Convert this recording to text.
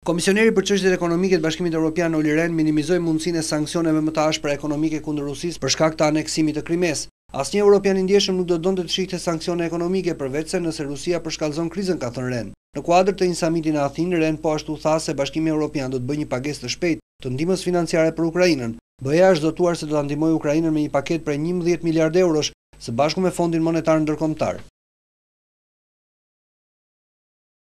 Komisioneri për çështjet ekonomike të Bashkimit Evropian Olli Rehn minimizoi mundësinë e sanksioneve më të ashpra ekonomike kundër Rusisë për shkak të aneksimit të Krimes. Asnjë europian i ndjeshëm nuk do donte të shihte sanksione ekonomike përveç se nëse Rusia përshkallëzon krizën, ka thënë Rehn. Në kuadër të një samiti në Athinë, Rehn po ashtu tha se Bashkimi Evropian do të bëjë një pagesë të shpejtë të ndihmës financiare për Ukrainën. BE-ja është zotuar se do ta ndihmojë Ukrainën me një paketë prej 11 miliardë eurosh, së bashku me Fondin Monetar Ndërkombëtar.